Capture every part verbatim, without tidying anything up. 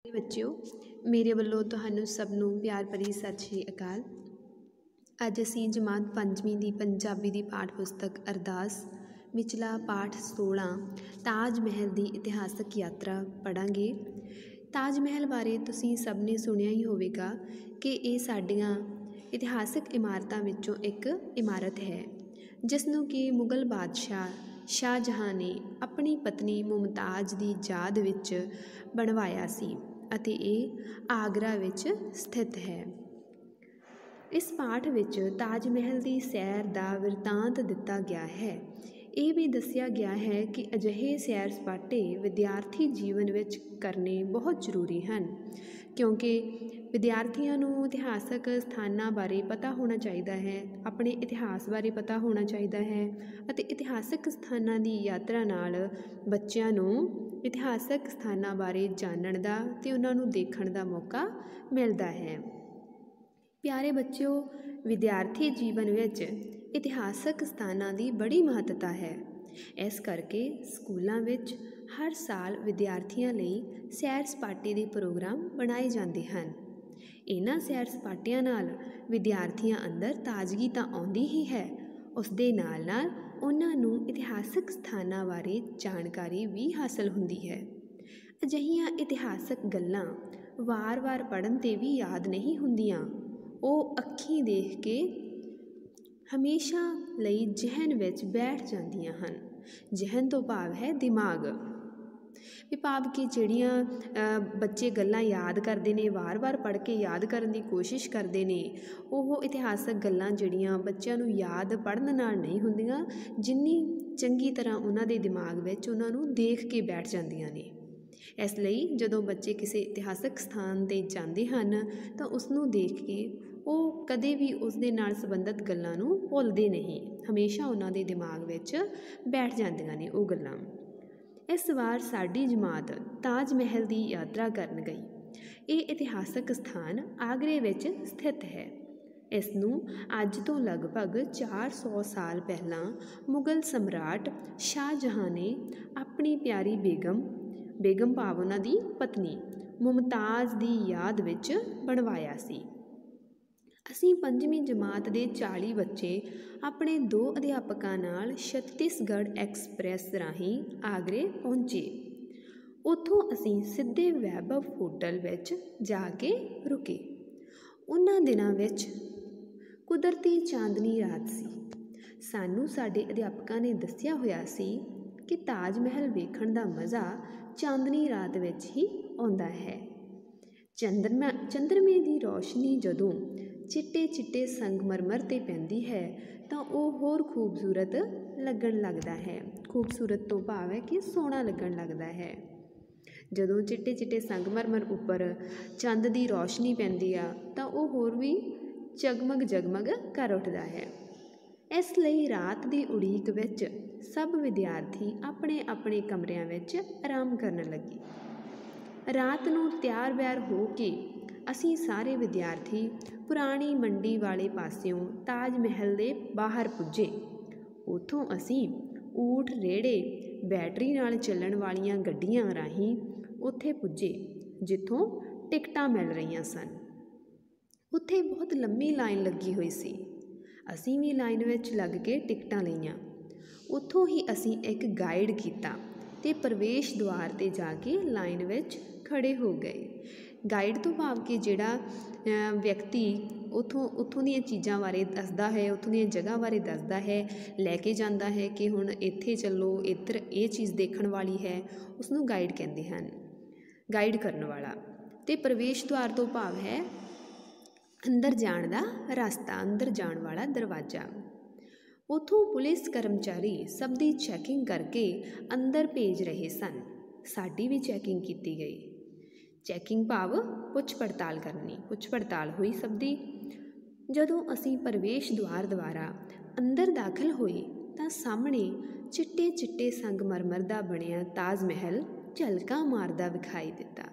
ਬੱਚਿਓ, ਮੇਰੇ ਵੱਲੋਂ ਤੁਹਾਨੂੰ ਸਭ ਨੂੰ ਪਿਆਰ ਭਰੀ ਸਤਿ ਸ਼੍ਰੀ ਅਕਾਲ। ਅੱਜ ਅਸੀਂ ਜਮਾਤ ਪੰਜਵੀਂ ਦੀ ਪੰਜਾਬੀ ਦੀ ਪਾਠ ਪੁਸਤਕ ਅਰਦਾਸ ਵਿਚਲਾ ਪਾਠ ਸੋਲਾਂ ਤਾਜ ਮਹਿਲ ਦੀ ਇਤਿਹਾਸਕ ਯਾਤਰਾ ਪੜ੍ਹਾਂਗੇ। ਤਾਜ ਮਹਿਲ ਬਾਰੇ ਤੁਸੀਂ ਸਭ ਨੇ ਸੁਣਿਆ ਹੀ ਹੋਵੇਗਾ ਕਿ ਇਹ ਸਾਡੀਆਂ ਇਤਿਹਾਸਕ ਇਮਾਰਤਾਂ ਵਿੱਚੋਂ ਇੱਕ ਇਮਾਰਤ ਹੈ, ਜਿਸ ਨੂੰ ਕਿ ਮੁਗਲ ਬਾਦਸ਼ਾਹ ਸ਼ਾਹਜਹਾਂ ਨੇ ਆਪਣੀ ਪਤਨੀ ਮੁਮਤਾਜ਼ ਦੀ ਯਾਦ ਵਿੱਚ ਬਣਵਾਇਆ ਸੀ ਅਤੇ ਇਹ ਆਗਰਾ ਵਿੱਚ ਸਥਿਤ ਹੈ। ਇਸ ਪਾਠ ਵਿੱਚ ਤਾਜ ਮਹਿਲ ਦੀ ਸੈਰ ਦਾ ਬਿਰਤਾਂਤ ਦਿੱਤਾ ਗਿਆ ਹੈ। ਇਹ ਵੀ ਦੱਸਿਆ ਗਿਆ ਹੈ ਕਿ ਅਜਿਹੇ ਸੈਰ ਸਪਾਟੇ ਵਿਦਿਆਰਥੀ ਜੀਵਨ ਵਿੱਚ ਕਰਨੇ ਬਹੁਤ ਜ਼ਰੂਰੀ ਹਨ, ਕਿਉਂਕਿ ਵਿਦਿਆਰਥੀਆਂ ਨੂੰ ਇਤਿਹਾਸਕ ਸਥਾਨਾਂ ਬਾਰੇ ਪਤਾ ਹੋਣਾ ਚਾਹੀਦਾ ਹੈ, ਆਪਣੇ ਇਤਿਹਾਸ ਬਾਰੇ ਪਤਾ ਹੋਣਾ ਚਾਹੀਦਾ ਹੈ ਅਤੇ ਇਤਿਹਾਸਕ ਸਥਾਨਾਂ ਦੀ ਯਾਤਰਾ ਨਾਲ ਬੱਚਿਆਂ ਨੂੰ ਇਤਿਹਾਸਕ ਸਥਾਨਾਂ ਬਾਰੇ ਜਾਣਨ ਦਾ ਅਤੇ ਉਹਨਾਂ ਨੂੰ ਦੇਖਣ ਦਾ ਮੌਕਾ ਮਿਲਦਾ ਹੈ। ਪਿਆਰੇ ਬੱਚਿਓ, ਵਿਦਿਆਰਥੀ ਜੀਵਨ ਵਿੱਚ ਇਤਿਹਾਸਕ ਸਥਾਨਾਂ ਦੀ ਬੜੀ ਮਹੱਤਤਾ ਹੈ। ਇਸ ਕਰਕੇ ਸਕੂਲਾਂ ਵਿੱਚ ਹਰ ਸਾਲ ਵਿਦਿਆਰਥੀਆਂ ਲਈ ਸੈਰ ਸਪਾਟੇ ਦੇ ਪ੍ਰੋਗਰਾਮ ਬਣਾਏ ਜਾਂਦੇ ਹਨ। ਇਹਨਾਂ ਸੈਰ ਸਪਾਟਿਆਂ ਨਾਲ ਵਿਦਿਆਰਥੀਆਂ ਅੰਦਰ ਤਾਜ਼ਗੀ ਤਾਂ ਆਉਂਦੀ ਹੀ ਹੈ, ਉਸ ਦੇ ਨਾਲ ਨਾਲ ਉਹਨਾਂ ਨੂੰ ਇਤਿਹਾਸਕ ਸਥਾਨਾਂ ਬਾਰੇ ਜਾਣਕਾਰੀ ਵੀ ਹਾਸਲ ਹੁੰਦੀ ਹੈ। ਅਜਿਹੀਆਂ ਇਤਿਹਾਸਕ ਗੱਲਾਂ ਵਾਰ-ਵਾਰ ਪੜ੍ਹਨ 'ਤੇ ਵੀ ਯਾਦ ਨਹੀਂ ਹੁੰਦੀਆਂ, ਉਹ ਅੱਖੀਂ ਦੇਖ ਕੇ ਹਮੇਸ਼ਾ ਲਈ ਜ਼ਿਹਨ ਵਿੱਚ ਬੈਠ ਜਾਂਦੀਆਂ ਹਨ। ਜ਼ਿਹਨ ਤੋਂ ਭਾਵ ਹੈ ਦਿਮਾਗ, ਵੀ ਭਾਵ ਕਿ ਜਿਹੜੀਆਂ ਬੱਚੇ ਗੱਲਾਂ ਯਾਦ ਕਰਦੇ ਨੇ, ਵਾਰ-ਵਾਰ ਪੜ੍ਹ ਕੇ ਯਾਦ ਕਰਨ ਦੀ ਕੋਸ਼ਿਸ਼ ਕਰਦੇ ਨੇ, ਉਹ ਇਤਿਹਾਸਕ ਗੱਲਾਂ ਜਿਹੜੀਆਂ ਬੱਚਿਆਂ ਨੂੰ ਯਾਦ ਪੜ੍ਹਨ ਨਾਲ ਨਹੀਂ ਹੁੰਦੀਆਂ, ਜਿੰਨੀ ਚੰਗੀ ਤਰ੍ਹਾਂ ਉਹਨਾਂ ਦੇ ਦਿਮਾਗ ਵਿੱਚ ਉਹਨਾਂ ਨੂੰ ਦੇਖ ਕੇ ਬੈਠ ਜਾਂਦੀਆਂ ਨੇ। ਇਸ ਲਈ ਜਦੋਂ ਬੱਚੇ ਕਿਸੇ ਇਤਿਹਾਸਕ ਸਥਾਨ 'ਤੇ ਜਾਂਦੇ ਹਨ ਤਾਂ ਉਸ ਨੂੰ ਦੇਖ ਕੇ ਉਹ ਕਦੇ ਵੀ ਉਸ ਦੇ ਨਾਲ ਸੰਬੰਧਿਤ ਗੱਲਾਂ ਨੂੰ ਭੁੱਲਦੇ ਨਹੀਂ, ਹਮੇਸ਼ਾ ਉਹਨਾਂ ਦੇ ਦਿਮਾਗ ਵਿੱਚ ਬੈਠ ਜਾਂਦੀਆਂ ਨੇ ਉਹ ਗੱਲਾਂ। ਇਸ ਵਾਰ ਸਾਡੀ ਜਮਾਤ ਤਾਜ ਮਹਿਲ ਦੀ ਯਾਤਰਾ ਕਰਨ ਗਈ। ਇਹ ਇਤਿਹਾਸਕ ਸਥਾਨ ਆਗਰੇ ਵਿੱਚ ਸਥਿਤ ਹੈ। ਇਸ ਨੂੰ ਅੱਜ ਤੋਂ ਲਗਭਗ ਚਾਰ ਸੌ ਸਾਲ ਪਹਿਲਾਂ ਮੁਗਲ ਸਮਰਾਟ ਸ਼ਾਹਜਹਾਂ ਨੇ ਆਪਣੀ ਪਿਆਰੀ ਬੇਗਮ ਬੇਗਮ ਭਾਵ ਉਹਨਾਂ ਦੀ ਪਤਨੀ ਮੁਮਤਾਜ਼ ਦੀ ਯਾਦ ਵਿੱਚ ਬਣਵਾਇਆ ਸੀ। ਅਸੀਂ ਪੰਜਵੀਂ ਜਮਾਤ ਦੇ ਚਾਲੀ ਬੱਚੇ ਆਪਣੇ ਦੋ ਅਧਿਆਪਕਾਂ ਨਾਲ ਛੱਤੀਸਗੜ੍ਹ ਐਕਸਪ੍ਰੈਸ ਰਾਹੀਂ ਆਗਰੇ ਪਹੁੰਚੇ। ਉੱਥੋਂ ਅਸੀਂ ਸਿੱਧੇ ਵੈਭਵ ਹੋਟਲ ਵਿੱਚ ਜਾ ਕੇ ਰੁਕੇ। ਉਹਨਾਂ ਦਿਨਾਂ ਵਿੱਚ ਕੁਦਰਤੀ ਚਾਂਦਨੀ ਰਾਤ ਸੀ। ਸਾਨੂੰ ਸਾਡੇ ਅਧਿਆਪਕਾਂ ਨੇ ਦੱਸਿਆ ਹੋਇਆ ਸੀ ਕਿ ਤਾਜ ਮਹਿਲ ਵੇਖਣ ਦਾ ਮਜ਼ਾ ਚਾਂਦਨੀ ਰਾਤ ਵਿੱਚ ਹੀ ਆਉਂਦਾ ਹੈ। ਚੰਦਰਮਾ ਚੰਦਰਮੇ ਦੀ ਰੌਸ਼ਨੀ ਜਦੋਂ ਚਿੱਟੇ ਚਿੱਟੇ ਸੰਗਮਰਮਰ 'ਤੇ ਪੈਂਦੀ ਹੈ ਤਾਂ ਉਹ ਹੋਰ ਖੂਬਸੂਰਤ ਲੱਗਣ ਲੱਗਦਾ ਹੈ। ਖੂਬਸੂਰਤ ਤੋਂ ਭਾਵ ਹੈ ਕਿ ਸੋਹਣਾ ਲੱਗਣ ਲੱਗਦਾ ਹੈ। ਜਦੋਂ ਚਿੱਟੇ ਚਿੱਟੇ ਸੰਗਮਰਮਰ ਉੱਪਰ ਚੰਦ ਦੀ ਰੌਸ਼ਨੀ ਪੈਂਦੀ ਆ ਤਾਂ ਉਹ ਹੋਰ ਵੀ ਜਗਮਗ ਜਗਮਗ ਕਰ ਉੱਠਦਾ ਹੈ। ਇਸ ਲਈ ਰਾਤ ਦੀ ਉਡੀਕ ਵਿੱਚ ਸਭ ਵਿਦਿਆਰਥੀ ਆਪਣੇ ਆਪਣੇ ਕਮਰਿਆਂ ਵਿੱਚ ਆਰਾਮ ਕਰਨ ਲੱਗੇ। ਰਾਤ ਨੂੰ ਤਿਆਰ ਬਿਆਰ ਹੋ ਕੇ ਅਸੀਂ ਸਾਰੇ ਵਿਦਿਆਰਥੀ ਪੁਰਾਣੀ ਮੰਡੀ ਵਾਲੇ ਪਾਸਿਓਂ ਤਾਜ ਮਹਿਲ ਦੇ ਬਾਹਰ ਪੁੱਜੇ। ਉੱਥੋਂ ਅਸੀਂ ਊਠ ਰੇਹੜੇ ਬੈਟਰੀ ਨਾਲ ਚੱਲਣ ਵਾਲੀਆਂ ਗੱਡੀਆਂ ਰਾਹੀਂ ਉੱਥੇ ਪੁੱਜੇ, ਜਿੱਥੋਂ ਟਿਕਟਾਂ ਮਿਲ ਰਹੀਆਂ ਸਨ। ਉੱਥੇ ਬਹੁਤ ਲੰਮੀ ਲਾਈਨ ਲੱਗੀ ਹੋਈ ਸੀ। ਅਸੀਂ ਵੀ ਲਾਈਨ ਵਿੱਚ ਲੱਗ ਕੇ ਟਿਕਟਾਂ ਲਈਆਂ। ਉੱਥੋਂ ਹੀ ਅਸੀਂ ਇੱਕ ਗਾਈਡ ਕੀਤਾ ਅਤੇ ਪ੍ਰਵੇਸ਼ ਦੁਆਰ 'ਤੇ ਜਾ ਕੇ ਲਾਈਨ ਵਿੱਚ ਖੜ੍ਹੇ ਹੋ ਗਏ। ਗਾਈਡ ਤੋਂ ਭਾਵ ਕਿ ਜਿਹੜਾ ਵਿਅਕਤੀ ਉੱਥੋਂ ਉੱਥੋਂ ਦੀਆਂ ਚੀਜ਼ਾਂ ਬਾਰੇ ਦੱਸਦਾ ਹੈ, ਉੱਥੋਂ ਦੀਆਂ ਜਗ੍ਹਾ ਬਾਰੇ ਦੱਸਦਾ ਹੈ, ਲੈ ਕੇ ਜਾਂਦਾ ਹੈ ਕਿ ਹੁਣ ਇੱਥੇ ਚੱਲੋ, ਇੱਧਰ ਇਹ ਚੀਜ਼ ਦੇਖਣ ਵਾਲੀ ਹੈ, ਉਸਨੂੰ ਗਾਈਡ ਕਹਿੰਦੇ ਹਨ, ਗਾਈਡ ਕਰਨ ਵਾਲਾ। ਅਤੇ ਪ੍ਰਵੇਸ਼ ਦੁਆਰ ਤੋਂ ਭਾਵ ਹੈ ਅੰਦਰ ਜਾਣ ਦਾ ਰਸਤਾ, ਅੰਦਰ ਜਾਣ ਵਾਲਾ ਦਰਵਾਜ਼ਾ। ਉੱਥੋਂ ਪੁਲਿਸ ਕਰਮਚਾਰੀ ਸਭ ਦੀ ਚੈਕਿੰਗ ਕਰਕੇ ਅੰਦਰ ਭੇਜ ਰਹੇ ਸਨ। ਸਾਡੀ ਵੀ ਚੈਕਿੰਗ ਕੀਤੀ ਗਈ। ਚੈਕਿੰਗ ਭਾਵ ਪੁੱਛ ਪੜਤਾਲ ਕਰਨੀ, ਪੁੱਛ ਪੜਤਾਲ ਹੋਈ ਸਭ ਦੀ। ਜਦੋਂ ਅਸੀਂ ਪ੍ਰਵੇਸ਼ ਦੁਆਰ ਦੁਆਰਾ ਅੰਦਰ ਦਾਖਲ ਹੋਏ ਤਾਂ ਸਾਹਮਣੇ ਚਿੱਟੇ ਚਿੱਟੇ ਸੰਗਮਰਮਰ ਦਾ ਬਣਿਆ ਤਾਜ ਮਹਿਲ ਝਲਕਾਂ ਮਾਰਦਾ ਵਿਖਾਈ ਦਿੱਤਾ।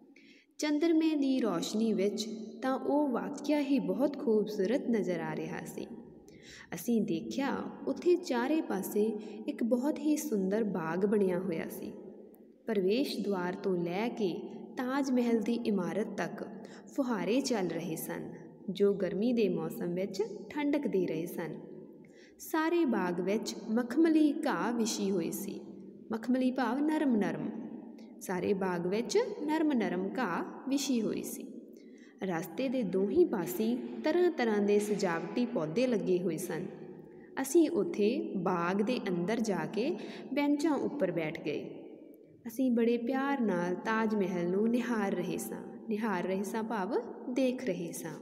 ਚੰਦਰਮੇ ਦੀ ਰੌਸ਼ਨੀ ਵਿੱਚ ਤਾਂ ਉਹ ਵਾਕਿਆ ਹੀ ਬਹੁਤ ਖੂਬਸੂਰਤ ਨਜ਼ਰ ਆ ਰਿਹਾ ਸੀ। ਅਸੀਂ ਦੇਖਿਆ ਉੱਥੇ ਚਾਰੇ ਪਾਸੇ ਇੱਕ ਬਹੁਤ ਹੀ ਸੁੰਦਰ ਬਾਗ ਬਣਿਆ ਹੋਇਆ ਸੀ। ਪ੍ਰਵੇਸ਼ ਦੁਆਰ ਤੋਂ ਲੈ ਕੇ ਤਾਜ ਮਹਿਲ ਦੀ ਇਮਾਰਤ ਤੱਕ ਫੁਹਾਰੇ ਚੱਲ ਰਹੇ ਸਨ ਜੋ ਗਰਮੀ ਦੇ ਮੌਸਮ ਵਿੱਚ ਠੰਡਕ ਦੇ ਰਹੇ ਸਨ। ਸਾਰੇ ਬਾਗ ਵਿੱਚ ਮਖਮਲੀ ਘਾਹ ਵਿਛੀ ਹੋਈ ਸੀ। ਮਖਮਲੀ ਭਾਵ ਨਰਮ ਨਰਮ। ਸਾਰੇ ਬਾਗ ਵਿੱਚ ਨਰਮ ਨਰਮ ਘਾਹ ਵਿਛੀ ਹੋਈ ਸੀ। ਰਸਤੇ ਦੇ ਦੋਹੀਂ ਪਾਸੇ ਤਰ੍ਹਾਂ ਤਰ੍ਹਾਂ ਦੇ ਸਜਾਵਟੀ ਪੌਦੇ ਲੱਗੇ ਹੋਏ ਸਨ। ਅਸੀਂ ਉੱਥੇ ਬਾਗ ਦੇ ਅੰਦਰ ਜਾ ਕੇ ਬੈਂਚਾਂ ਉੱਪਰ ਬੈਠ ਗਏ। ਅਸੀਂ ਬੜੇ ਪਿਆਰ ਨਾਲ ਤਾਜ ਮਹਿਲ ਨੂੰ ਨਿਹਾਰ ਰਹੇ ਸਾਂ। ਨਿਹਾਰ ਰਹੇ ਸਾਂ ਭਾਵ ਦੇਖ ਰਹੇ ਸਾਂ।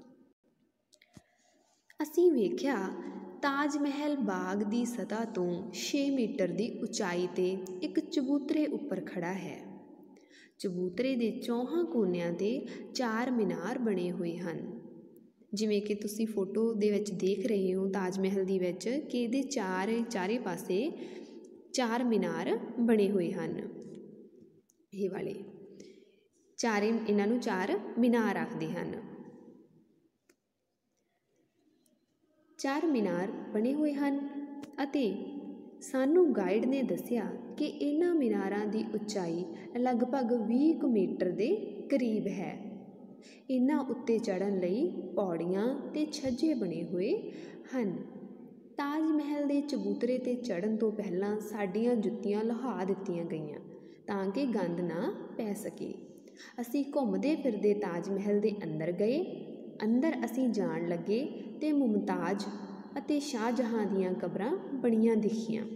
ਅਸੀਂ ਵੇਖਿਆ ਤਾਜ ਮਹਿਲ ਬਾਗ ਦੀ ਸਤ੍ਹਾ ਤੋਂ ਛੇ ਮੀਟਰ ਦੀ ਉਚਾਈ 'ਤੇ ਇੱਕ ਚਬੂਤਰੇ ਉੱਪਰ ਖੜ੍ਹਾ ਹੈ। ਚਬੂਤਰੇ ਦੇ ਚੌਹਾਂ ਕੋਨਿਆਂ 'ਤੇ ਚਾਰ ਮੀਨਾਰ ਬਣੇ ਹੋਏ ਹਨ। ਜਿਵੇਂ ਕਿ ਤੁਸੀਂ ਫੋਟੋ ਦੇ ਵਿੱਚ ਦੇਖ ਰਹੇ ਹੋ ਤਾਜ ਮਹਿਲ ਦੀ ਵਿੱਚ ਕਿ ਇਹਦੇ ਚਾਰ ਚਾਰੇ ਪਾਸੇ ਚਾਰ ਮੀਨਾਰ ਬਣੇ ਹੋਏ ਹਨ। ਇਹ ਵਾਲੇ ਚਾਰੇ ਇਹਨਾਂ ਨੂੰ ਚਾਰ ਮੀਨਾਰ ਆਖਦੇ ਹਨ। ਚਾਰ ਮੀਨਾਰ ਬਣੇ ਹੋਏ ਹਨ ਅਤੇ ਸਾਨੂੰ ਗਾਈਡ ਨੇ ਦੱਸਿਆ ਕਿ ਇਹਨਾਂ ਮੀਨਾਰਾਂ ਦੀ ਉਚਾਈ ਲਗਭਗ ਵੀਹ ਕੁ ਮੀਟਰ ਦੇ ਕਰੀਬ ਹੈ। ਇਹਨਾਂ ਉੱਤੇ ਚੜ੍ਹਨ ਲਈ ਪੌੜੀਆਂ ਅਤੇ ਛੱਜੇ ਬਣੇ ਹੋਏ ਹਨ। ਤਾਜ ਮਹਿਲ ਦੇ ਚਬੂਤਰੇ 'ਤੇ ਚੜ੍ਹਨ ਤੋਂ ਪਹਿਲਾਂ ਸਾਡੀਆਂ ਜੁੱਤੀਆਂ ਲੁਹਾ ਦਿੱਤੀਆਂ ਗਈਆਂ ਤਾਂ ਕਿ ਗੰਦ ਨਾ ਪੈ ਸਕੇ। ਅਸੀਂ ਘੁੰਮਦੇ ਫਿਰਦੇ ਤਾਜ ਮਹਿਲ ਦੇ ਅੰਦਰ ਗਏ। ਅੰਦਰ ਅਸੀਂ ਜਾਣ ਲੱਗੇ ਅਤੇ ਮੁਮਤਾਜ਼ ਅਤੇ ਸ਼ਾਹਜਹਾਂ ਦੀਆਂ ਕਬਰਾਂ ਬਣੀਆਂ ਦਿਖੀਆਂ।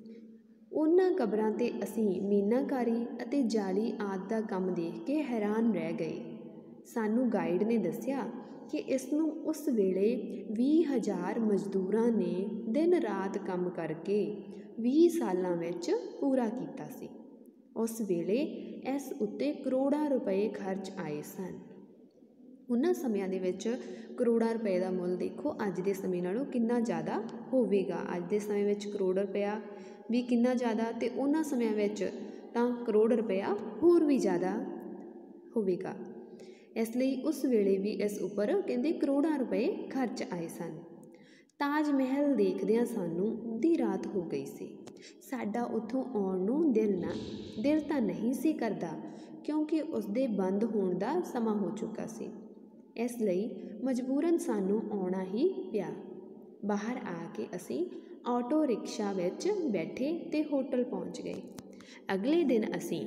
ਉਹਨਾਂ ਕਬਰਾਂ 'ਤੇ ਅਸੀਂ ਮੀਨਾਕਾਰੀ ਅਤੇ ਜਾਲੀ ਆਦਿ ਦਾ ਕੰਮ ਦੇਖ ਕੇ ਹੈਰਾਨ ਰਹਿ ਗਏ। ਸਾਨੂੰ ਗਾਈਡ ਨੇ ਦੱਸਿਆ ਕਿ ਇਸ ਨੂੰ ਉਸ ਵੇਲੇ ਵੀਹ ਹਜ਼ਾਰ ਮਜ਼ਦੂਰਾਂ ਨੇ ਦਿਨ ਰਾਤ ਕੰਮ ਕਰਕੇ ਵੀਹ ਸਾਲਾਂ ਵਿੱਚ ਪੂਰਾ ਕੀਤਾ ਸੀ। ਉਸ ਵੇਲੇ ਇਸ ਉੱਤੇ ਕਰੋੜਾਂ ਰੁਪਏ ਖਰਚ ਆਏ ਸਨ। ਉਹਨਾਂ ਸਮਿਆਂ ਦੇ ਵਿੱਚ ਕਰੋੜਾਂ ਰੁਪਏ ਦਾ ਮੁੱਲ ਦੇਖੋ ਅੱਜ ਦੇ ਸਮੇਂ ਨਾਲੋਂ ਕਿੰਨਾ ਜ਼ਿਆਦਾ ਹੋਵੇਗਾ। ਅੱਜ ਦੇ ਸਮੇਂ ਵਿੱਚ ਕਰੋੜ ਰੁਪਇਆ ਵੀ ਕਿੰਨਾ ਜ਼ਿਆਦਾ ਅਤੇ ਉਹਨਾਂ ਸਮਿਆਂ ਵਿੱਚ ਤਾਂ ਕਰੋੜ ਰੁਪਇਆ ਹੋਰ ਵੀ ਜ਼ਿਆਦਾ ਹੋਵੇਗਾ। ਇਸ ਲਈ ਉਸ ਵੇਲੇ ਵੀ ਇਸ ਉੱਪਰ ਕਹਿੰਦੇ ਕਰੋੜਾਂ ਰੁਪਏ ਖਰਚ ਆਏ ਸਨ। ਤਾਜ ਮਹਿਲ ਦੇਖਦਿਆਂ ਸਾਨੂੰ ਅੱਧੀ ਰਾਤ ਹੋ ਗਈ ਸੀ। ਸਾਡਾ ਉੱਥੋਂ ਆਉਣ ਨੂੰ ਦਿਲ ਨਾ ਦਿਲ ਤਾਂ ਨਹੀਂ ਸੀ ਕਰਦਾ ਕਿਉਂਕਿ ਉਸਦੇ ਬੰਦ ਹੋਣ ਦਾ ਸਮਾਂ ਹੋ ਚੁੱਕਾ ਸੀ। ਇਸ ਲਈ ਮਜਬੂਰਨ ਸਾਨੂੰ ਆਉਣਾ ਹੀ ਪਿਆ। ਬਾਹਰ ਆ ਕੇ ਅਸੀਂ ਆਟੋ ਰਿਕਸ਼ਾ ਵਿੱਚ ਬੈਠੇ ਅਤੇ ਹੋਟਲ ਪਹੁੰਚ ਗਏ। ਅਗਲੇ ਦਿਨ ਅਸੀਂ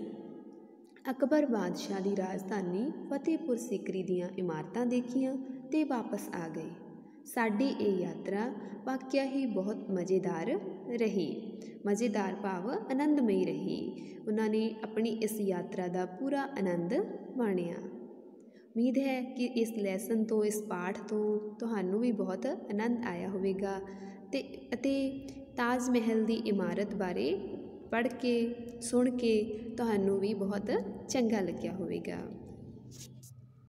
ਅਕਬਰ ਬਾਦਸ਼ਾਹ ਦੀ ਰਾਜਧਾਨੀ ਫਤਿਹਪੁਰ ਸੀਕਰੀ ਦੀਆਂ ਇਮਾਰਤਾਂ ਦੇਖੀਆਂ ਅਤੇ ਵਾਪਸ ਆ ਗਏ। ਸਾਡੀ ਇਹ ਯਾਤਰਾ ਵਾਕਿਆ ਹੀ ਬਹੁਤ ਮਜ਼ੇਦਾਰ ਰਹੀ। ਮਜ਼ੇਦਾਰ ਭਾਵ ਆਨੰਦਮਈ ਰਹੀ। ਉਹਨਾਂ ਨੇ ਆਪਣੀ ਇਸ ਯਾਤਰਾ ਦਾ ਪੂਰਾ ਆਨੰਦ ਮਾਣਿਆ। ਉਮੀਦ ਹੈ ਕਿ ਇਸ ਲੈਸਨ ਤੋਂ ਇਸ ਪਾਠ ਤੋਂ ਤੁਹਾਨੂੰ ਵੀ ਬਹੁਤ ਆਨੰਦ ਆਇਆ ਹੋਵੇਗਾ ਅਤੇ ਅਤੇ ਤਾਜ ਮਹਿਲ ਦੀ ਇਮਾਰਤ ਬਾਰੇ ਪੜ੍ਹ ਕੇ ਸੁਣ ਕੇ ਤੁਹਾਨੂੰ ਵੀ ਬਹੁਤ ਚੰਗਾ ਲੱਗਿਆ ਹੋਵੇਗਾ।